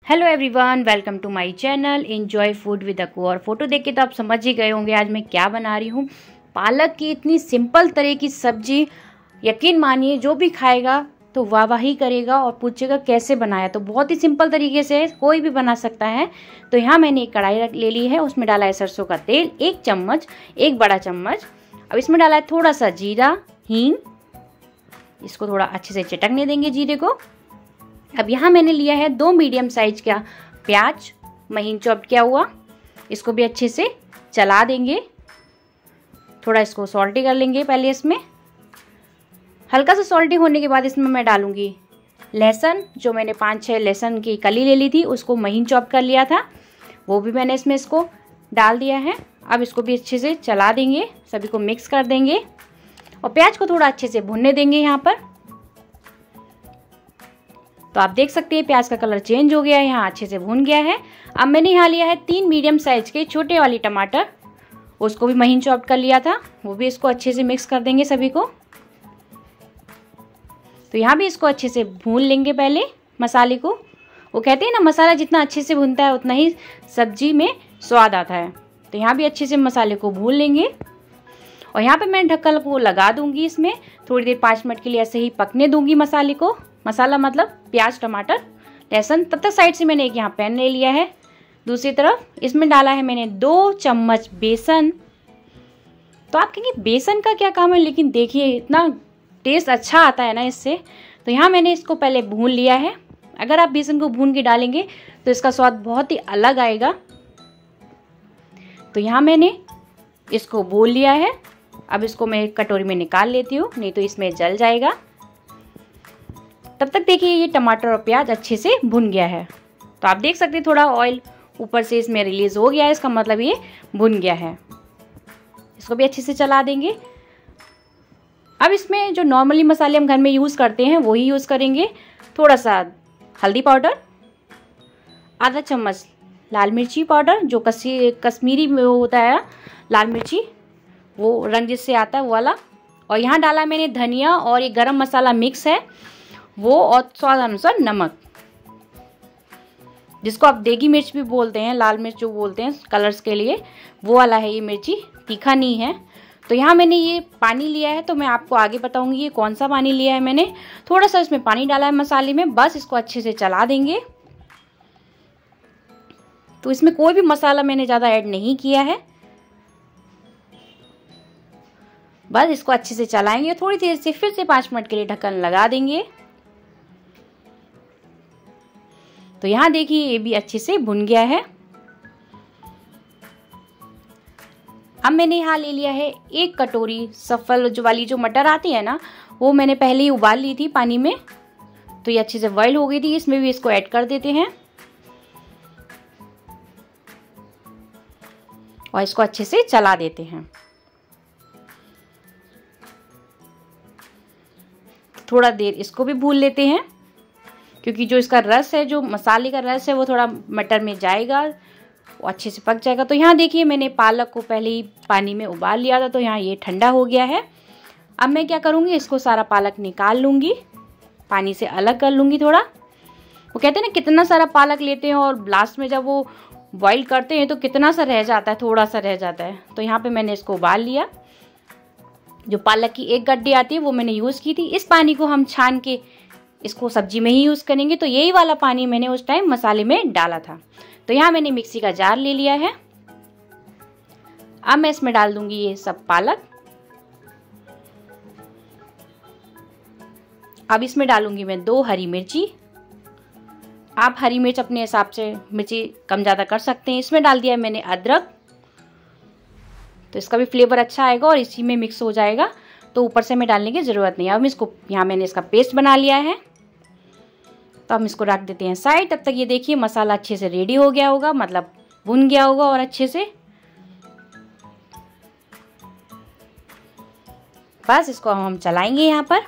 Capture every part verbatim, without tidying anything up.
Hello everyone, welcome to my channel enjoy food with Aku. और photo देख के तो आप समझ ही गए होंगे आज मैं क्या बना रही हूँ। पालक की इतनी सिंपल तरह की सब्जी, यकीन मानिए जो भी खाएगा तो वाह वाह ही करेगा और पूछेगा कैसे बनाया। तो बहुत ही सिंपल तरीके से कोई भी बना सकता है। तो यहाँ मैंने एक कढ़ाई रख ले ली है, उसमें डाला है सरसों का तेल एक चम्मच, एक बड़ा चम्मच। अब इसमें डाला है थोड़ा सा जीरा, हींग। इसको थोड़ा अच्छे से चटकने देंगे जीरे को। अब यहाँ मैंने लिया है दो मीडियम साइज का प्याज, महीन चॉप किया हुआ। इसको भी अच्छे से चला देंगे, थोड़ा इसको सॉल्टी कर लेंगे पहले। इसमें हल्का सा सॉल्टी होने के बाद इसमें मैं डालूंगी लहसुन। जो मैंने पाँच छः लहसुन की कली ले ली थी, उसको महीन चॉप कर लिया था, वो भी मैंने इसमें इसको डाल दिया है। अब इसको भी अच्छे से चला देंगे, सभी को मिक्स कर देंगे और प्याज को थोड़ा अच्छे से भुनने देंगे यहाँ पर। तो आप देख सकते हैं प्याज का कलर चेंज हो गया है, यहाँ अच्छे से भून गया है। अब मैंने यहाँ लिया है तीन मीडियम साइज के छोटे वाली टमाटर, उसको भी महीन चॉप कर लिया था, वो भी इसको अच्छे से मिक्स कर देंगे सभी को। तो यहाँ भी इसको अच्छे से भून लेंगे पहले मसाले को। वो कहते हैं ना, मसाला जितना अच्छे से भूनता है उतना ही सब्जी में स्वाद आता है। तो यहाँ भी अच्छे से मसाले को भून लेंगे और यहाँ पे मैं ढक्कन को लगा दूंगी। इसमें थोड़ी देर पाँच मिनट के लिए ऐसे ही पकने दूंगी मसाले को। मसाला मतलब प्याज, टमाटर, लहसुन। तब तक साइड से मैंने एक यहाँ पैन ले लिया है। दूसरी तरफ इसमें डाला है मैंने दो चम्मच बेसन। तो आप कहेंगे बेसन का क्या काम है, लेकिन देखिए इतना टेस्ट अच्छा आता है ना इससे। तो यहाँ मैंने इसको पहले भून लिया है। अगर आप बेसन को भून के डालेंगे तो इसका स्वाद बहुत ही अलग आएगा। तो यहाँ मैंने इसको भून लिया है। अब इसको मैं एक कटोरी में निकाल लेती हूँ, नहीं तो इसमें जल जाएगा। तब तक देखिए ये टमाटर और प्याज अच्छे से भुन गया है। तो आप देख सकते हैं थोड़ा ऑयल ऊपर से इसमें रिलीज हो गया है, इसका मतलब ये भुन गया है। इसको भी अच्छे से चला देंगे। अब इसमें जो नॉर्मली मसाले हम घर में यूज़ करते हैं वही यूज़ करेंगे। थोड़ा सा हल्दी पाउडर, आधा चम्मच लाल मिर्ची पाउडर, जो कसी कश्मीरी में होता है लाल मिर्ची, वो रंग जिससे आता है वो वाला। और यहाँ डाला मैंने धनिया और ये गरम मसाला मिक्स है वो, और स्वाद अनुसार नमक, जिसको आप देगी मिर्च भी बोलते हैं, लाल मिर्च जो बोलते हैं कलर्स के लिए, वो वाला है ये मिर्ची, तीखा नहीं है। तो यहाँ मैंने ये पानी लिया है, तो मैं आपको आगे बताऊंगी ये कौन सा पानी लिया है मैंने। थोड़ा सा इसमें पानी डाला है मसाले में, बस इसको अच्छे से चला देंगे। तो इसमें कोई भी मसाला मैंने ज़्यादा ऐड नहीं किया है, बस इसको अच्छे से चलाएंगे। थोड़ी देर से फिर से पाँच मिनट के लिए ढक्कन लगा देंगे। तो यहाँ देखिए ये भी अच्छे से भुन गया है। अब मैंने यहाँ ले लिया है एक कटोरी सफल जो वाली जो मटर आती है ना, वो मैंने पहले ही उबाल ली थी पानी में, तो ये अच्छे से बॉईल हो गई थी। इसमें भी इसको ऐड कर देते हैं और इसको अच्छे से चला देते हैं। थोड़ा देर इसको भी भून लेते हैं, क्योंकि जो इसका रस है, जो मसाले का रस है, वो थोड़ा मटर में जाएगा, वो अच्छे से पक जाएगा। तो यहाँ देखिए मैंने पालक को पहले ही पानी में उबाल लिया था, तो यहाँ ये ठंडा हो गया है। अब मैं क्या करूँगी, इसको सारा पालक निकाल लूँगी, पानी से अलग कर लूँगी थोड़ा। वो कहते हैं ना कितना सारा पालक लेते हैं और लास्ट में जब वो बॉईल करते हैं तो कितना सा रह जाता है, थोड़ा सा रह जाता है। तो यहाँ पर मैंने इसको उबाल लिया। जो पालक की एक गड्डी आती है वो मैंने यूज़ की थी। इस पानी को हम छान के इसको सब्जी में ही यूज़ करेंगे। तो यही वाला पानी मैंने उस टाइम मसाले में डाला था। तो यहाँ मैंने मिक्सी का जार ले लिया है। अब मैं इसमें डाल दूंगी ये सब पालक। अब इसमें डालूंगी मैं दो हरी मिर्ची। आप हरी मिर्च अपने हिसाब से मिर्ची कम ज़्यादा कर सकते हैं। इसमें डाल दिया है मैंने अदरक, तो इसका भी फ्लेवर अच्छा आएगा और इसी में मिक्स हो जाएगा, तो ऊपर से मैं डालने की ज़रूरत नहीं है। अब इसको यहाँ मैंने इसका पेस्ट बना लिया है, तो हम इसको रख देते हैं साइड। तब तक ये देखिए मसाला अच्छे से रेडी हो गया होगा, मतलब भुन गया होगा और अच्छे से। बस इसको हम चलाएंगे यहाँ पर।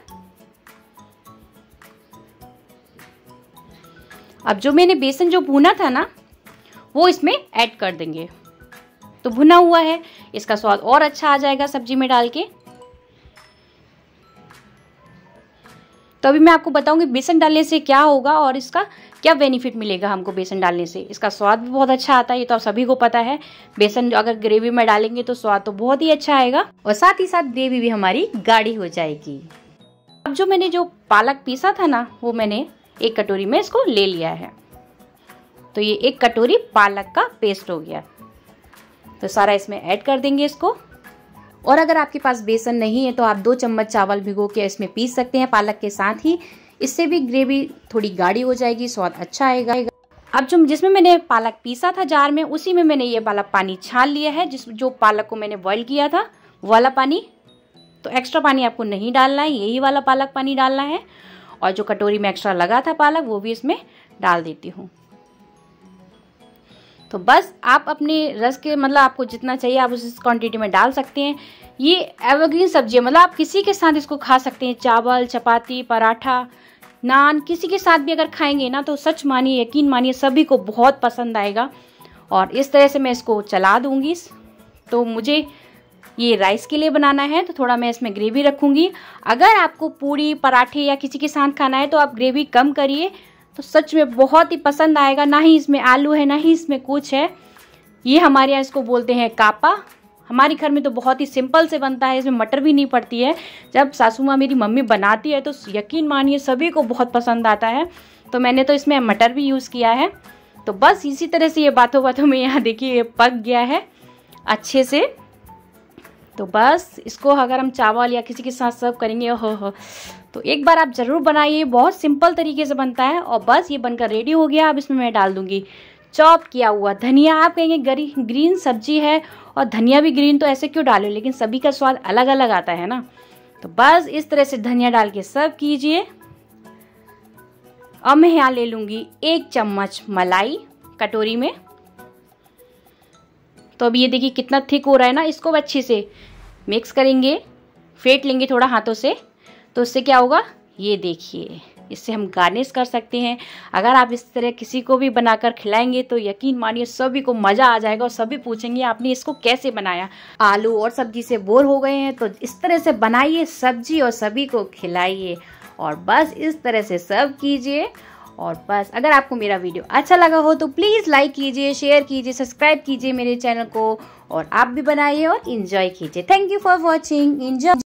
अब जो मैंने बेसन जो भुना था ना, वो इसमें ऐड कर देंगे। तो भुना हुआ है, इसका स्वाद और अच्छा आ जाएगा सब्जी में डाल के। तो अभी मैं आपको बताऊंगी बेसन डालने से क्या होगा और इसका क्या बेनिफिट मिलेगा हमको बेसन डालने से। इसका स्वाद भी बहुत अच्छा आता है, ये तो आप सभी को पता है। बेसन अगर ग्रेवी में डालेंगे तो स्वाद तो बहुत ही अच्छा आएगा और साथ ही साथ ग्रेवी भी हमारी गाढ़ी हो जाएगी। अब जो मैंने जो पालक पीसा था ना, वो मैंने एक कटोरी में इसको ले लिया है। तो ये एक कटोरी पालक का पेस्ट हो गया, तो सारा इसमें ऐड कर देंगे इसको। और अगर आपके पास बेसन नहीं है तो आप दो चम्मच चावल भिगो के इसमें पीस सकते हैं पालक के साथ ही। इससे भी ग्रेवी थोड़ी गाढ़ी हो जाएगी, स्वाद अच्छा आएगा। अब जो जिसमें मैंने पालक पीसा था जार में, उसी में मैंने ये वाला पानी छान लिया है, जिस जो पालक को मैंने बॉईल किया था वो वाला पानी। तो एक्स्ट्रा पानी आपको नहीं डालना है, यही वाला पालक पानी डालना है। और जो कटोरी में एक्स्ट्रा लगा था पालक, वो भी इसमें डाल देती हूँ। तो बस आप अपने रस के मतलब आपको जितना चाहिए आप उस क्वांटिटी में डाल सकते हैं। ये एवरग्रीन सब्जी है, मतलब आप किसी के साथ इसको खा सकते हैं, चावल, चपाती, पराठा, नान, किसी के साथ भी अगर खाएंगे ना तो सच मानिए, यकीन मानिए सभी को बहुत पसंद आएगा। और इस तरह से मैं इसको चला दूंगी। तो मुझे ये राइस के लिए बनाना है तो थोड़ा मैं इसमें ग्रेवी रखूंगी। अगर आपको पूरी, पराठे या किसी के साथ खाना है तो आप ग्रेवी कम करिए, तो सच में बहुत ही पसंद आएगा। ना ही इसमें आलू है, ना ही इसमें कुछ है। ये हमारे यहाँ इसको बोलते हैं कापा। हमारे घर में तो बहुत ही सिंपल से बनता है, इसमें मटर भी नहीं पड़ती है। जब सासू माँ मेरी मम्मी बनाती है तो यकीन मानिए सभी को बहुत पसंद आता है। तो मैंने तो इसमें मटर भी यूज़ किया है। तो बस इसी तरह से ये बातों बातों में यहाँ देखिए ये पक गया है अच्छे से। तो बस इसको अगर हम चावल या किसी के साथ सर्व करेंगे, हो हो तो एक बार आप ज़रूर बनाइए, बहुत सिंपल तरीके से बनता है। और बस ये बनकर रेडी हो गया। अब इसमें मैं डाल दूंगी चॉप किया हुआ धनिया। आप कहेंगे गरी ग्रीन सब्जी है और धनिया भी ग्रीन, तो ऐसे क्यों डालो, लेकिन सभी का स्वाद अलग अलग आता है ना। तो बस इस तरह से धनिया डाल के सर्व कीजिए। अब मैं यहाँ ले लूँगी एक चम्मच मलाई कटोरी में। तो अभी ये देखिए कितना थिक हो रहा है ना, इसको अच्छे से मिक्स करेंगे, फेंट लेंगे थोड़ा हाथों से। तो इससे क्या होगा, ये देखिए इससे हम गार्निश कर सकते हैं। अगर आप इस तरह किसी को भी बनाकर खिलाएंगे तो यकीन मानिए सभी को मज़ा आ जाएगा और सभी पूछेंगे आपने इसको कैसे बनाया। आलू और सब्जी से बोर हो गए हैं तो इस तरह से बनाइए सब्जी और सभी को खिलाइए। और बस इस तरह से सर्व कीजिए। और बस अगर आपको मेरा वीडियो अच्छा लगा हो तो प्लीज़ लाइक कीजिए, शेयर कीजिए, सब्सक्राइब कीजिए मेरे चैनल को। और आप भी बनाइए और इन्जॉय कीजिए। Thank you for watching. Enjoy.